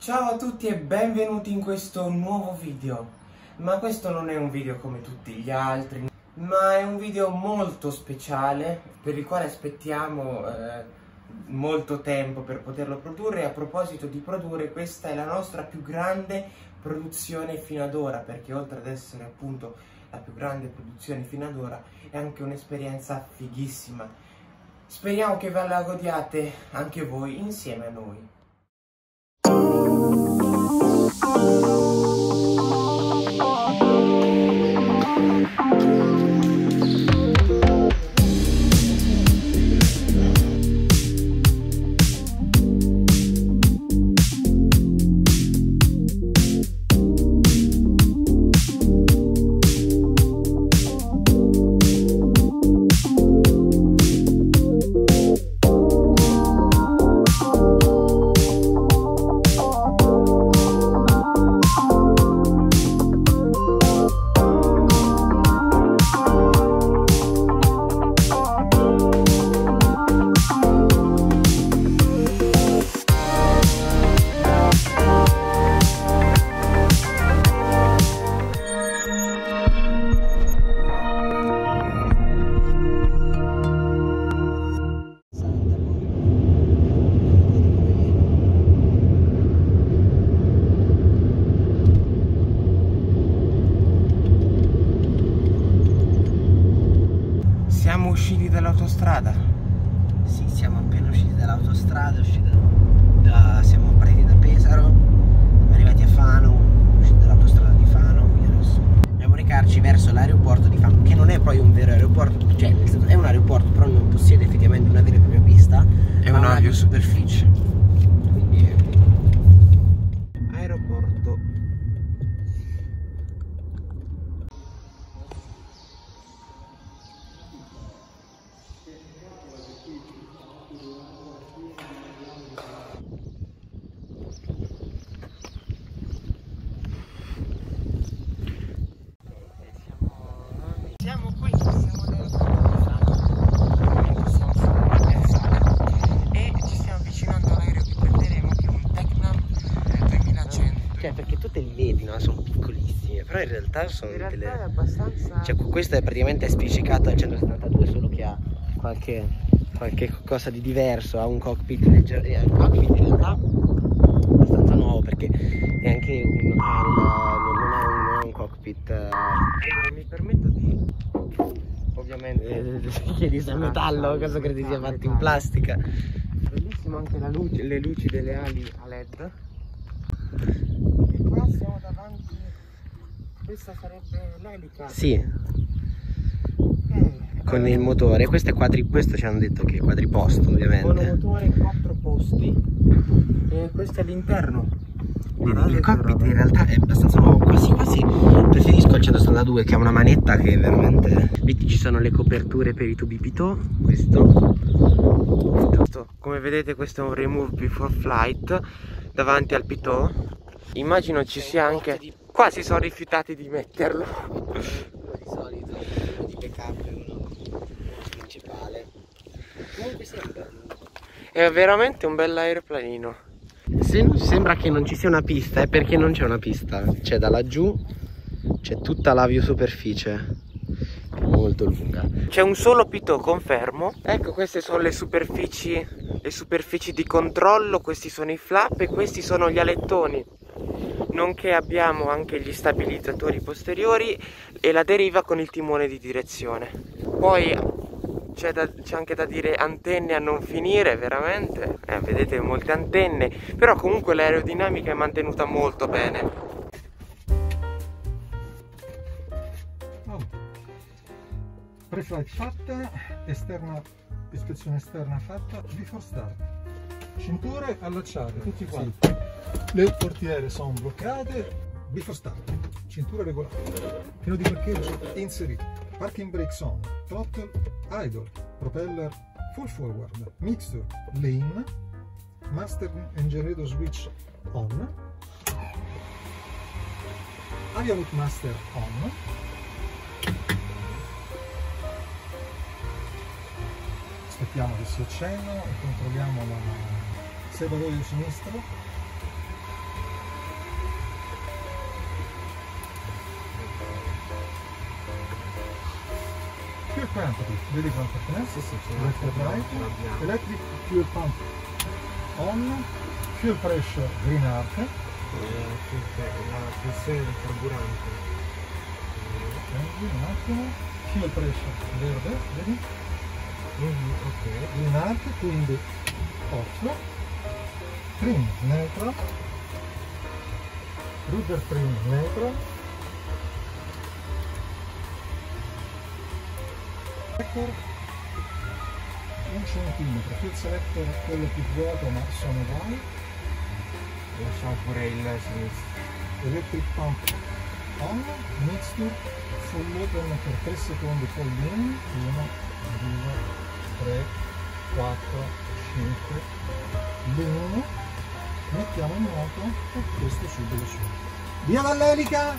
Ciao a tutti e benvenuti in questo nuovo video. Ma questo non è un video come tutti gli altri, ma è un video molto speciale per il quale aspettiamo molto tempo per poterlo produrre. E a proposito di produrre, questa è la nostra più grande produzione fino ad ora, perché oltre ad essere appunto la più grande produzione fino ad ora è anche un'esperienza fighissima. Speriamo che ve la godiate anche voi insieme a noi. Siamo usciti dall'autostrada. Sì, siamo appena usciti dall'autostrada, siamo partiti da Pesaro, siamo arrivati a Fano, usciti dall'autostrada di Fano, quindi adesso dobbiamo recarci verso l'aeroporto di Fano, che non è poi un vero aeroporto, cioè nel senso è un aeroporto, però non possiede effettivamente una vera e propria pista, È una superficie. Quindi aeroporto. Siamo qui, siamo nell'aeroporto di Fano, e ci stiamo avvicinando all'aereo che prenderemo, che è un Tecnam 2100. Cioè, perché tu te li vedi, no? Sono piccolissimi, però in realtà sono In realtà è abbastanza... Cioè, questo è praticamente spiccicato al 172, solo che ha qualche cosa di diverso, ha un cockpit leggero, un cockpit in realtà abbastanza nuovo, perché è anche non è un cockpit mi permetto di... ovviamente... che di metallo, cosa credi sia fatto in plastica? Bellissimo anche le luci delle ali a LED. E qua siamo davanti... questa sarebbe l'elica. Sì, con il motore, questo ci hanno detto che è quadriposto, ovviamente. Monomotore 4 posti. E questo è l'interno. Il cockpit in realtà è abbastanza nuovo, quasi preferisco il 172, che ha una manetta che è veramente... Vedi, ci sono le coperture per i tubi Pitot, questo. Come vedete, questo è un remove before flight davanti al Pitot. Immagino ci sia anche... Qua si sono rifiutati di metterlo. Di solito, uno di backup e uno principale. Comunque È veramente un bel aeroplanino. se sembra che non ci sia una pista, è perché non c'è una pista. Cioè, da laggiù c'è tutta la superficie, che è molto lunga. C'è un solo Pitot, confermo. Ecco, queste sono le superfici di controllo, questi sono i flap e questi sono gli alettoni. Nonché abbiamo anche gli stabilizzatori posteriori e la deriva con il timone di direzione. Poi c'è anche da dire antenne a non finire, veramente. Vedete, molte antenne, però comunque l'aerodinamica è mantenuta molto bene. Pre-flight fatta, ispezione esterna fatta, before start. Cinture allacciate, tutti quanti. Sì. Le portiere sono bloccate, before start. Cinture regolate. Piano di parcheggio inserito. Parking brakes on. Throttle idle. Propeller full forward. Mixture lane. Master and generator switch on. Avialoop master on. Aspettiamo che si accendano e controlliamo la serbatoio sinistro. quantity, vedi quanto ce n'è? Sì, sì, ce Electric light, l'abbiamo. electric fuel pump on, fuel pressure green arc, La pressione del carburante. un attimo, fuel pressure verde, vedi? Ok. Green arc, quindi off, trim neutral, rudder trim neutral, selector 1 cm, field selector quello più vuoto ma sono uguali, Lasciamo pure il sinistro. electric pump on, mixture full open per 3 secondi, poi in, 1, 2, 3, 4, 5, bene, mettiamo in moto e questo subito su. Via dall'elica!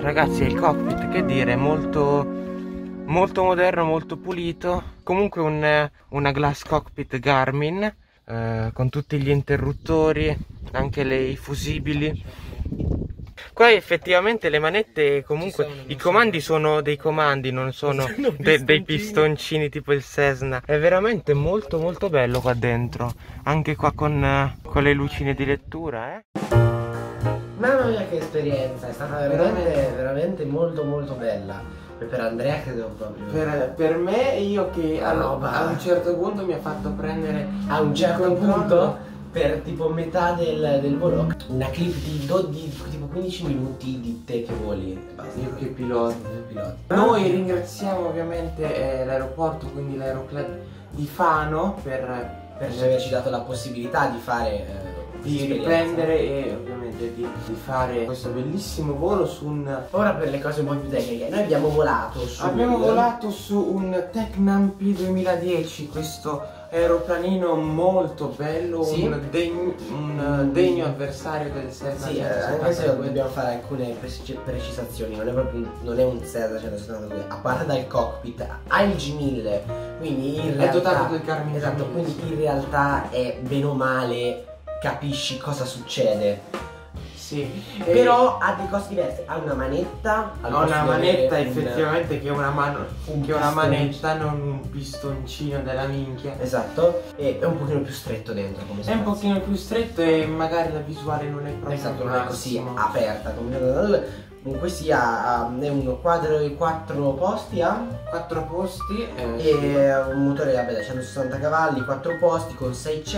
ragazzi, è il cockpit, che dire, molto moderno, molto pulito. Comunque una glass cockpit Garmin, con tutti gli interruttori, anche i fusibili. Qua effettivamente le manette, comunque i comandi sono dei comandi, non sono dei pistoncini tipo il Cessna. È veramente molto bello qua dentro, anche qua con le lucine di lettura, Mamma mia che esperienza, è stata veramente molto bella. Per Andrea credo proprio. Per me, io che a un certo punto mi ha fatto prendere a un certo punto, per tipo metà del volo, una clip di tipo 15 minuti di te che voli. Io che piloti. Noi ringraziamo ovviamente l'aeroporto, quindi l'Aeroclub di Fano per averci dato la possibilità di fare di riprendere e ovviamente di fare questo bellissimo volo su un... Ora per le cose un po' più tecniche, noi abbiamo volato su un Tecnam P2010, questo aeroplanino molto bello, sì? un degno avversario del Cessna. Sì, anche se dobbiamo fare alcune precisazioni, non è un Cessna 172, a parte dal cockpit, ha il G1000, quindi in realtà è dotato del Garmin. Esatto, quindi in realtà è bene o male capisci cosa succede. Sì, però ha dei costi diversi. Ha una manetta. Ha una manetta effettivamente che è una manetta, non un pistoncino della minchia. Esatto. E è un pochino più stretto dentro, come è un pochino più stretto e magari la visuale non è proprio. Esatto, non è così aperta come comunque sia, è un quadro di 4 posti, ha 4 posti e un motore da 160 cavalli, 4 posti con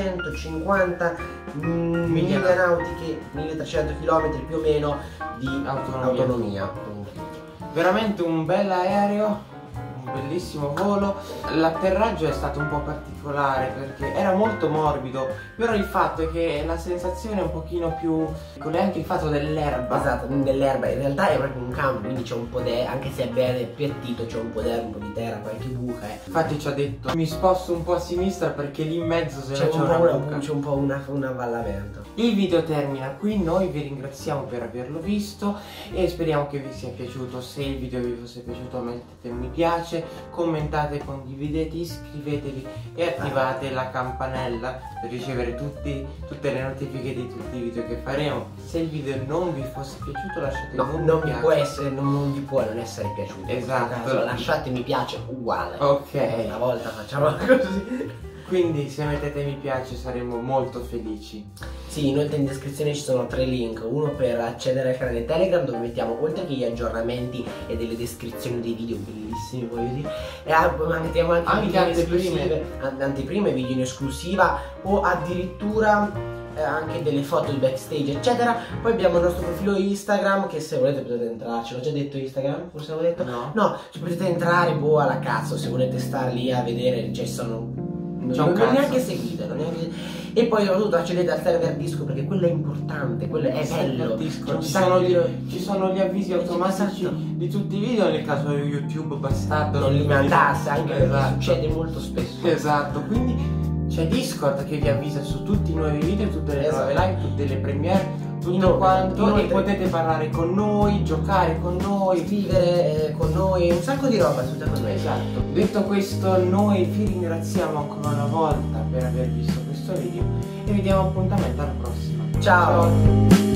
650 miglia nautiche, 1300 km più o meno di autonomia. Veramente un bel aereo, un bellissimo volo. L'atterraggio è stato un po' particolare perché era molto morbido, però il fatto è che la sensazione è un pochino più, con anche il fatto dell'erba. Esatto, dell'erba, in realtà è proprio un campo, quindi c'è un po' di, anche se è bene appiattito, c'è un po' d'erba, un po' di terra, qualche buca. Infatti ci ha detto mi sposto un po' a sinistra perché lì in mezzo se c'è un po' un avvallamento. Il video termina qui, noi vi ringraziamo per averlo visto e speriamo che vi sia piaciuto. Se il video vi fosse piaciuto mettete un mi piace, commentate, condividete, iscrivetevi e attivate la campanella per ricevere tutte le notifiche di tutti i video che faremo. Se il video non vi fosse piaciuto lasciate non vi può non essere piaciuto. Esatto, lasciate mi piace uguale. Ok, una volta facciamo così. Quindi se mettete mi piace saremo molto felici. Sì, inoltre in descrizione ci sono 3 link, uno per accedere al canale Telegram dove mettiamo oltre che gli aggiornamenti e delle descrizioni dei video bellissimi, voglio dire, e mettiamo anche anteprime, video in esclusiva o addirittura anche delle foto di backstage eccetera. Poi abbiamo il nostro profilo Instagram che se volete potete entrarci. L'ho già detto Instagram? Forse l'avevo detto? No, ci potete entrare alla cazzo se volete star lì a vedere, cioè sono... non neanche seguite, e poi soprattutto accedete al server Discord perché quello è importante, quello è bello. Ci sono gli avvisi automatici di tutti i video nel caso YouTube bastardo non li mandasse, anche perché succede molto spesso. Esatto, quindi c'è Discord che vi avvisa su tutti i nuovi video, tutte le nuove live, tutte le premiere, tutto quanto, e potete parlare con noi, giocare con noi, scrivere con noi, un sacco di roba tutta con noi. Esatto. Detto questo, noi vi ringraziamo ancora una volta per aver visto questo video e vi diamo appuntamento alla prossima. Ciao.